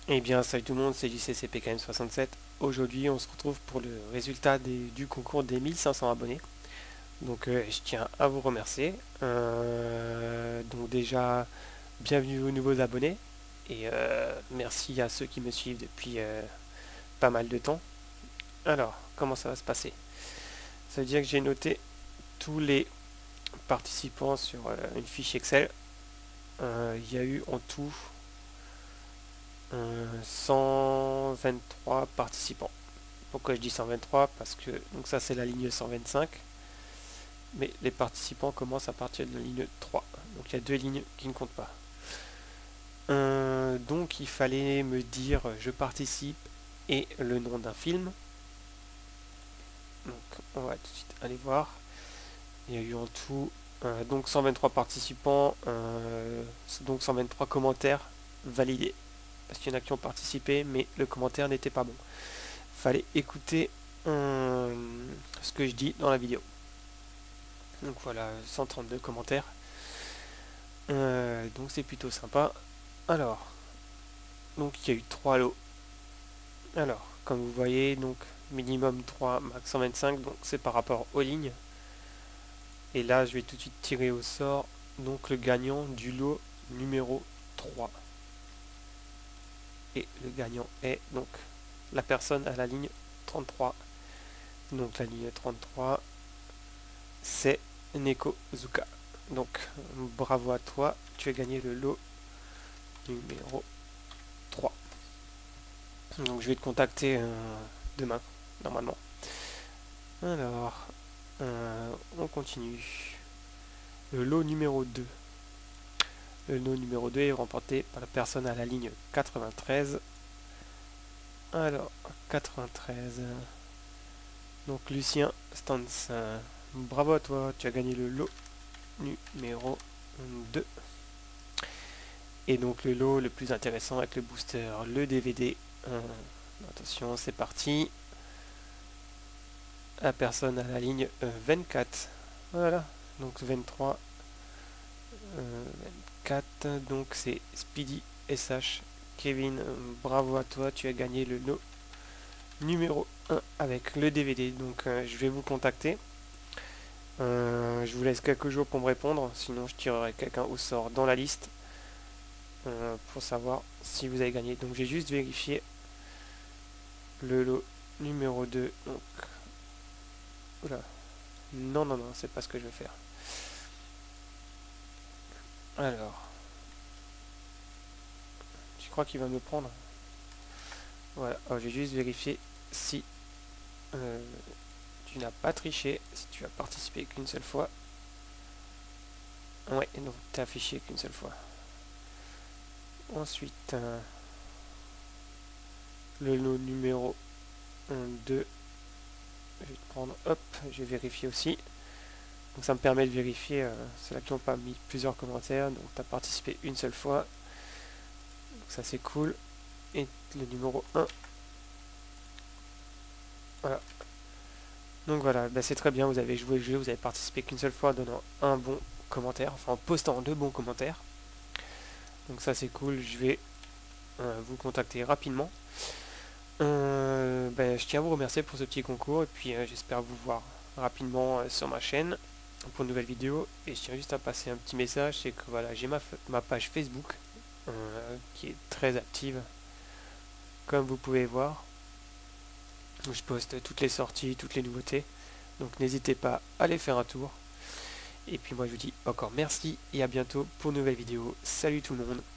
Eh bien, salut tout le monde, c'est JCCPKM67. Aujourd'hui, on se retrouve pour le résultat du concours des 1500 abonnés. Donc, je tiens à vous remercier. Donc, déjà, bienvenue aux nouveaux abonnés. Et merci à ceux qui me suivent depuis pas mal de temps. Alors, comment ça va se passer? Ça veut dire que j'ai noté tous les participants sur une fiche Excel. Il y a eu en tout 123 participants. Pourquoi je dis 123? Parce que donc ça c'est la ligne 125, mais les participants commencent à partir de la ligne 3. Donc il y a deux lignes qui ne comptent pas. Donc il fallait me dire je participe et le nom d'un film. Donc on va tout de suite aller voir. Il y a eu en tout donc 123 participants, donc 123 commentaires validés. Parce qu'il y en a qui ont participé, mais le commentaire n'était pas bon. Fallait écouter ce que je dis dans la vidéo. Donc voilà, 132 commentaires. Donc c'est plutôt sympa. Alors, donc il y a eu 3 lots. Alors, comme vous voyez, donc minimum 3, max 125, donc c'est par rapport aux lignes. Et là, je vais tout de suite tirer au sort donc le gagnant du lot numéro 3. Et le gagnant est donc la personne à la ligne 33. Donc la ligne 33, c'est Neko Zuka. Donc bravo à toi, tu as gagné le lot numéro 3. Donc je vais te contacter demain, normalement. Alors, on continue. Le lot numéro 2. Le lot numéro 2 est remporté par la personne à la ligne 93. Alors, 93. Donc Lucien Stans. Bravo à toi, tu as gagné le lot numéro 2. Et donc le lot le plus intéressant avec le booster, le DVD. Attention, c'est parti. La personne à la ligne 24. Voilà, donc 23, 24, donc c'est Speedy SH. Kevin, bravo à toi, tu as gagné le lot numéro 1 avec le DVD. Donc je vais vous contacter. Je vous laisse quelques jours pour me répondre, sinon je tirerai quelqu'un au sort dans la liste pour savoir si vous avez gagné. Donc j'ai juste vérifié le lot numéro 2. Donc, oula, non, non, non, c'est pas ce que je vais faire. Alors, je crois qu'il va me prendre. Voilà, j'ai juste vérifié si tu n'as pas triché, si tu as participé qu'une seule fois. Ouais, donc tu as affiché qu'une seule fois. Ensuite, le lot numéro 2. Je vais te prendre, hop, je vais vérifier aussi. Donc ça me permet de vérifier, c'est là qu'ils n'ont pas mis plusieurs commentaires, donc tu as participé une seule fois. Donc ça c'est cool. Et le numéro 1. Voilà. Donc voilà, bah c'est très bien, vous avez joué le jeu, vous avez participé qu'une seule fois en donnant un bon commentaire, enfin en postant deux bons commentaires. Donc ça c'est cool, je vais vous contacter rapidement. Je tiens à vous remercier pour ce petit concours et puis j'espère vous voir rapidement sur ma chaîne pour une nouvelle vidéo. Et je tiens juste à passer un petit message, c'est que voilà, j'ai ma page Facebook qui est très active, comme vous pouvez voir. Je poste toutes les sorties, toutes les nouveautés. Donc n'hésitez pas à aller faire un tour. Et puis moi je vous dis encore merci et à bientôt pour une nouvelle vidéo. Salut tout le monde.